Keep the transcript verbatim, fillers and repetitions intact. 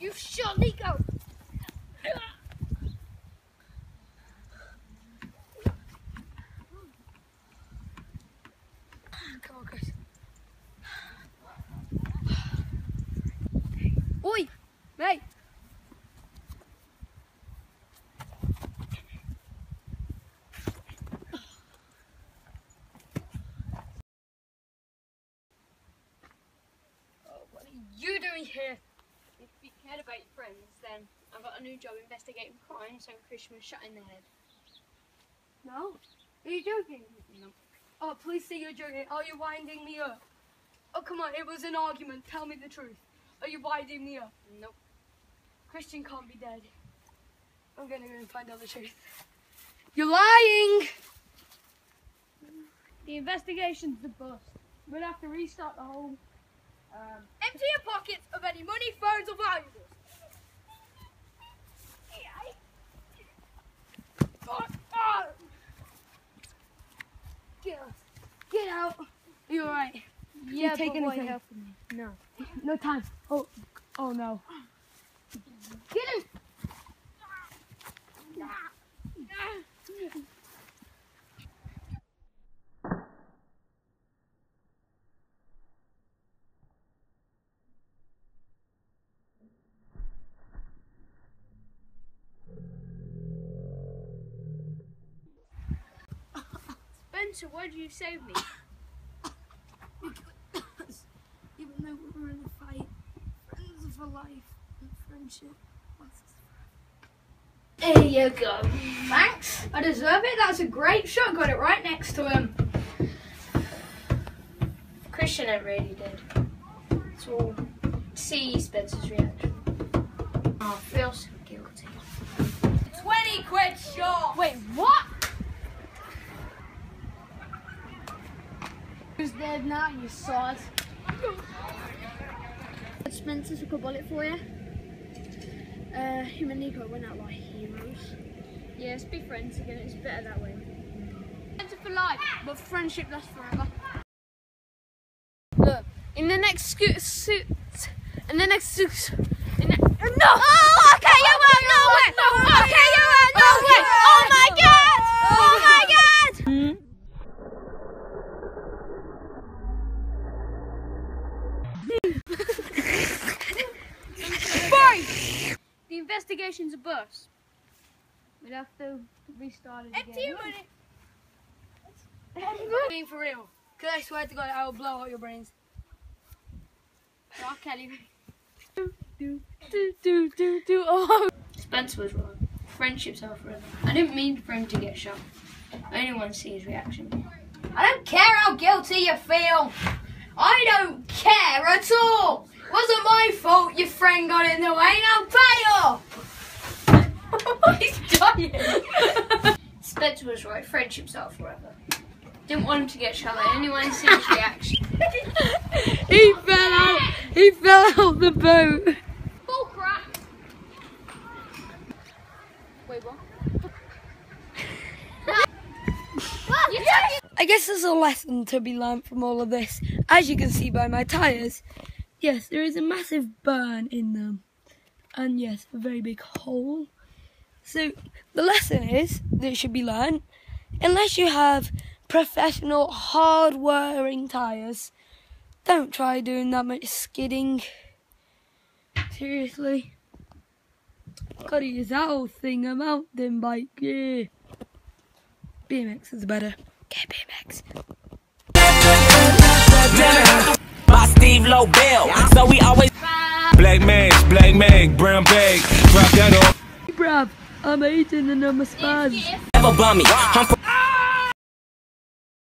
You shot Nico! Come on, Chris. Oi! Mate! Oh, what are you doing here? If you cared about your friends, then I've got a new job investigating crime, so Christian was shot in the head. No? Are you joking? No. Oh, please say you're joking. Are you winding me up? Oh, come on, it was an argument. Tell me the truth. Are you winding me up? Nope. Christian can't be dead. I'm gonna go and find out the truth. You're lying! The investigation's a bust. We'll have to restart the whole... Um, empty your pockets of any money, phones, or valuables. Oh, oh. Get out. Get out. Are you alright? Yeah, take but anything? why help me? No. No time. Oh, oh no. Get him. Spencer, why did you save me? Because even though we were in a fight, friends for life and friendship lasts forever. There you go. Thanks. I deserve it. That's a great shot. Got it right next to him. Christian ain't really dead. So, see Spencer's reaction. Oh, I feel so guilty. twenty quid shot. Wait, what? Who's dead now, you sod? Spencer took a bullet for you. Uh, him and Nico went out like heroes. Yeah, let's be friends again. It's better that way. Friends for life, but friendship lasts forever. Look, in the next scoot, suit, in the next suit, in the, no! Oh, okay, you were no way. No, okay, you were no way. Oh my God! Oh my God! Mm. The investigation's a bust. We'd have to restart it Empty again. your money. Being for real. Because I swear to God, I will blow out your brains. Rock Kelly. Do, do, do, do, do, do. Oh. Spencer was wrong. Friendships are forever. I didn't mean for him to get shot. I only want to see his reaction. I don't care how guilty you feel. I don't care at all. It wasn't my fault your friend got in the way. Now pay up. He's dying. Spencer was right. Friendships are forever. Didn't want him to get shot. I only wanted to see his reaction. He fell out. He fell out the boat. Bull crap. Wait, what? I guess there's a lesson to be learned from all of this. As you can see by my tyres, yes, there is a massive burn in them. And yes, a very big hole. So the lesson is that it should be learned, unless you have professional, hard-wearing tyres, don't try doing that much skidding. Seriously. Gotta use that whole thing, a mountain bike, yeah. B M X is better. Get B M X. By Steve Lobel, so we always Black Mags, Black Mag, brown bag, drop that off. Bruv, I'm eating and I'm a spaz. Never bummy.